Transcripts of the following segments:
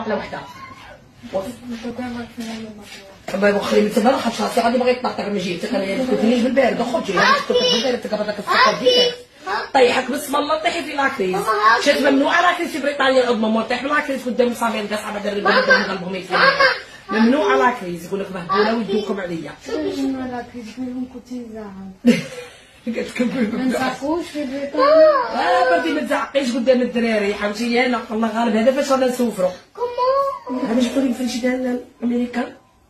ماكله وحده واخا من تما خاطش راسي غادي باغي يطنطر من جهتك انا تكتنيش بالبارد خرجي بالبارد تكبر السكر ديالك طيحك بسم الله طيحي في لاكريز شات ممنوعه لاكريز في بريطانيا العظمى ما طيح لاكريز قدام صامي الكاس على درب قلبهم يتفهم ممنوعه لاكريز يقول لك مهبوله ويدوكم عليا لاكريز فيهم كنت نزعل قالت لكم ما نزعقوش في بريطانيا بردي ما تزعقيش قدام الدراري حاولتي انا الله غالب هذا فاش غادي نسوفروا هذا جبتوا لي في شي ديال الامريكان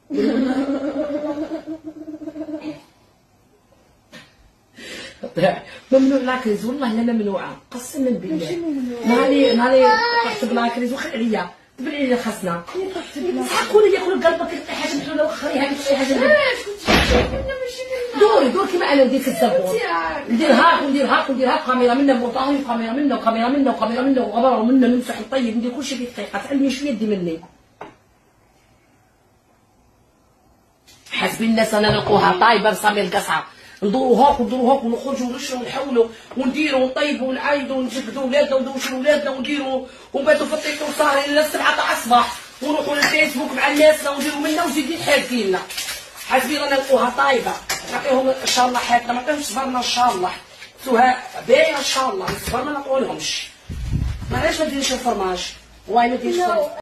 ممنوع لاكريز والله لا ممنوعه قسما بالله نهاري طحت بلاكريز وخر عليا تبلعي لي خاصنا سحقوا لي ياكلوا قلبك شي حاجه محلوله وخري هذيك شي حاجه دور كيما انا ندير في الزبون ندير هاك وندير هاك وندير هاك كاميرا منا موطاهي وكاميرا منا وكاميرا منا وكاميرا منا وغبره منا نمسح نطيب ندير كلشي في دقيقه تعلمي شويه دي مني حاسبين الناس انا نلقوها طايبه بصامي القصعه ندورو هاك وندورو هاك ونخرجو ونشرو ونحولو ونديرو ونطيبو ونعايدو ونجبدو ولادنا وندوشو ولادنا ونديرو ونباتو في الطيط وصاهرين الى 7 تاع الصباح ونروحو للفيسبوك مع الناس ونديرو منا وزيدين حادينا حاسبين انا نلقوها طايبه نعطيهم ان شاء الله حياتنا ما نعطيهمش صبرنا ان شاء الله سوها باينه ان شاء الله الصبر ما نعطيهمش معليش ما ديريش الفرماج واي ما ديريش